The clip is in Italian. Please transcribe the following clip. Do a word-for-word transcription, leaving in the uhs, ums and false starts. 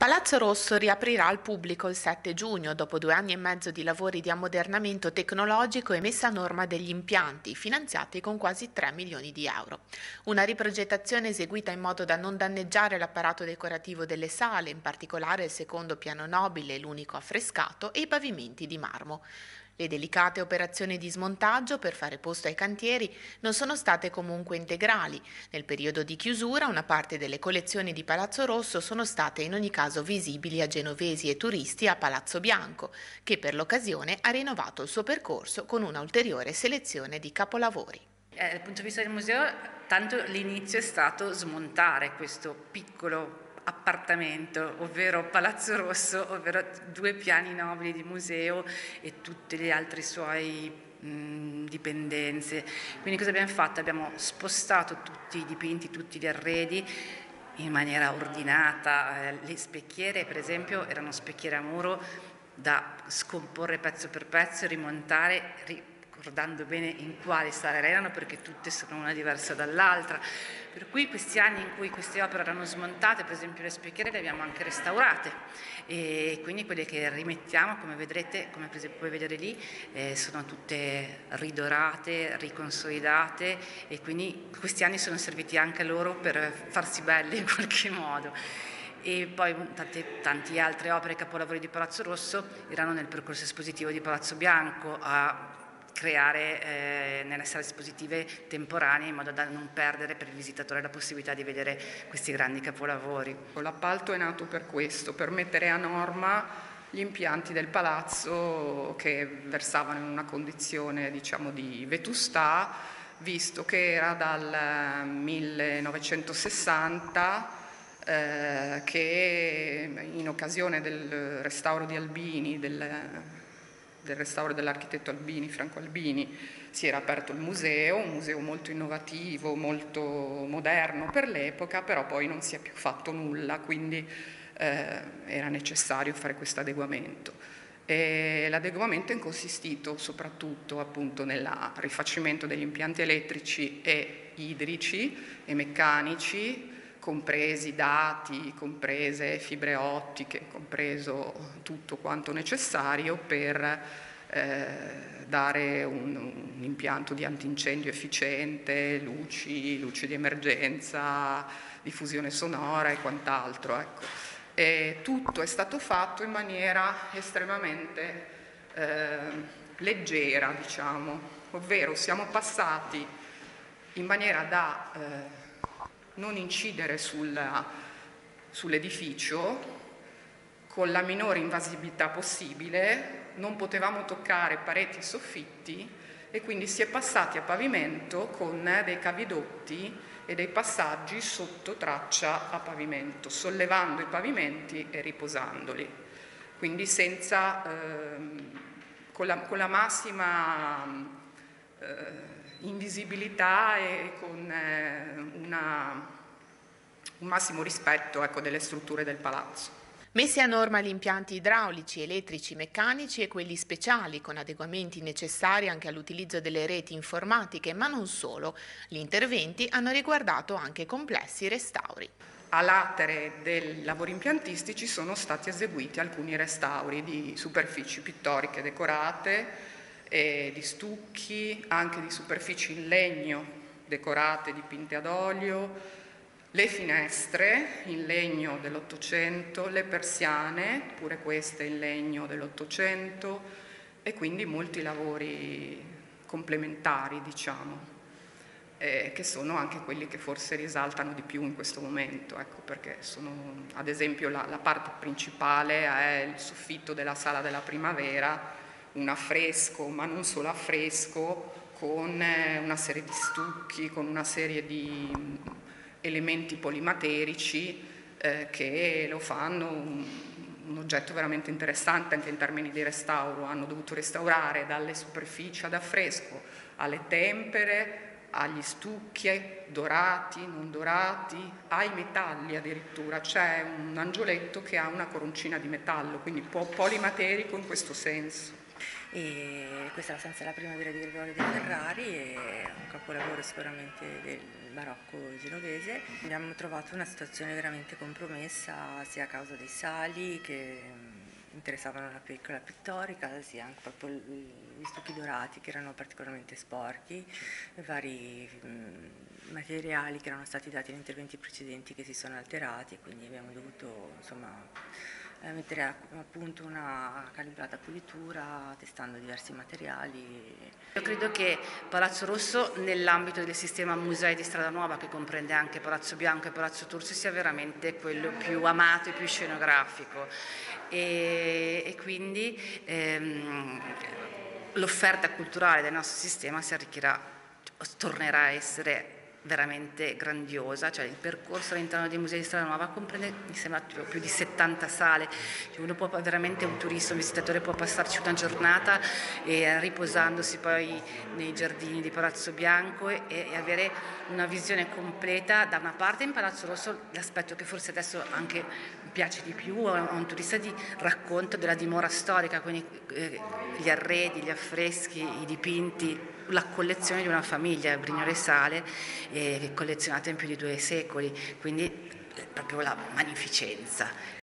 Palazzo Rosso riaprirà al pubblico il sette giugno, dopo due anni e mezzo di lavori di ammodernamento tecnologico e messa a norma degli impianti, finanziati con quasi tre milioni di euro. Una riprogettazione eseguita in modo da non danneggiare l'apparato decorativo delle sale, in particolare il secondo piano nobile, l'unico affrescato, e i pavimenti di marmo. Le delicate operazioni di smontaggio per fare posto ai cantieri non sono state comunque integrali. Nel periodo di chiusura una parte delle collezioni di Palazzo Rosso sono state in ogni caso visibili a genovesi e turisti a Palazzo Bianco, che per l'occasione ha rinnovato il suo percorso con una ulteriore selezione di capolavori. Eh, dal punto di vista del museo, tanto l'inizio è stato smontare questo piccolo appartamento, ovvero Palazzo Rosso, ovvero due piani nobili di museo e tutte le altre suoi mh, dipendenze. Quindi cosa abbiamo fatto? Abbiamo spostato tutti i dipinti, tutti gli arredi in maniera ordinata. Le specchiere, per esempio, erano specchiere a muro da scomporre pezzo per pezzo, rimontare, ricordando bene in quale sala erano, perché tutte sono una diversa dall'altra. Per cui questi anni in cui queste opere erano smontate, per esempio le specchiere, le abbiamo anche restaurate, e quindi quelle che rimettiamo, come vedrete, come per esempio puoi vedere lì, eh, sono tutte ridorate, riconsolidate, e quindi questi anni sono serviti anche loro per farsi belli in qualche modo. E poi tante, tante altre opere capolavori di Palazzo Rosso erano nel percorso espositivo di Palazzo Bianco, a creare eh, nelle sale espositive temporanee, in modo da non perdere per il visitatore la possibilità di vedere questi grandi capolavori. L'appalto è nato per questo, per mettere a norma gli impianti del palazzo che versavano in una condizione, diciamo, di vetustà, visto che era dal millenovecentosessanta eh, che in occasione del restauro di Albini, del del restauro dell'architetto Albini, Franco Albini, si era aperto il museo, un museo molto innovativo, molto moderno per l'epoca, però poi non si è più fatto nulla, quindi eh, era necessario fare questo adeguamento. L'adeguamento è consistito soprattutto appunto nel rifacimento degli impianti elettrici e idrici e meccanici, compresi dati, comprese fibre ottiche, compreso tutto quanto necessario per eh, dare un, un impianto di antincendio efficiente, luci, luci di emergenza, diffusione sonora e quant'altro. Ecco. E tutto è stato fatto in maniera estremamente eh, leggera, diciamo, ovvero siamo passati in maniera da eh, non incidere sull'edificio con la minore invasibilità possibile, non potevamo toccare pareti e soffitti, e quindi si è passati a pavimento con dei cavidotti e dei passaggi sotto traccia a pavimento, sollevando i pavimenti e riposandoli, quindi senza, eh, con, la, con la massima eh, invisibilità e con eh, una, un massimo rispetto, ecco, delle strutture del palazzo. Messi a norma gli impianti idraulici, elettrici, meccanici e quelli speciali, con adeguamenti necessari anche all'utilizzo delle reti informatiche, ma non solo. Gli interventi hanno riguardato anche complessi restauri. A latere dei lavori impiantistici sono stati eseguiti alcuni restauri di superfici pittoriche decorate, e di stucchi, anche di superfici in legno decorate, dipinte ad olio, le finestre in legno dell'Ottocento, le persiane, pure queste in legno dell'Ottocento, e quindi molti lavori complementari, diciamo, eh, che sono anche quelli che forse risaltano di più in questo momento, ecco, perché sono, ad esempio, la, la parte principale è il soffitto della Sala della Primavera, un affresco, ma non solo affresco, con una serie di stucchi, con una serie di elementi polimaterici eh, che lo fanno un, un oggetto veramente interessante anche in termini di restauro. Hanno dovuto restaurare dalle superfici ad affresco alle tempere, agli stucchi dorati, non dorati, ai metalli addirittura. C'è un angioletto che ha una coroncina di metallo, quindi po- polimaterico in questo senso. E questa è la stanza della prima di Gregorio De Ferrari, è un capolavoro sicuramente del barocco genovese. Abbiamo trovato una situazione veramente compromessa sia a causa dei sali che interessavano la piccola pittorica, sia anche proprio gli stucchi dorati che erano particolarmente sporchi, e vari mh, materiali che erano stati dati in interventi precedenti che si sono alterati, quindi abbiamo dovuto insomma mettere a appunto una calibrata pulitura testando diversi materiali. Io credo che Palazzo Rosso, nell'ambito del sistema musei di Strada Nuova, che comprende anche Palazzo Bianco e Palazzo Tursi, sia veramente quello più amato e più scenografico, e, e quindi ehm, l'offerta culturale del nostro sistema si arricchirà, tornerà a essere veramente grandiosa. Cioè il percorso all'interno dei musei di Strada Nuova comprende, mi sembra, più di settanta sale, cioè uno può veramente, un turista, un visitatore può passarci una giornata e riposandosi poi nei giardini di Palazzo Bianco e, e avere una visione completa. Da una parte in Palazzo Rosso l'aspetto che forse adesso anche piace di più a un turista di racconto della dimora storica, quindi eh, gli arredi, gli affreschi, i dipinti, la collezione di una famiglia, Brignole Sale, eh, collezionata in più di due secoli, quindi eh, proprio la magnificenza.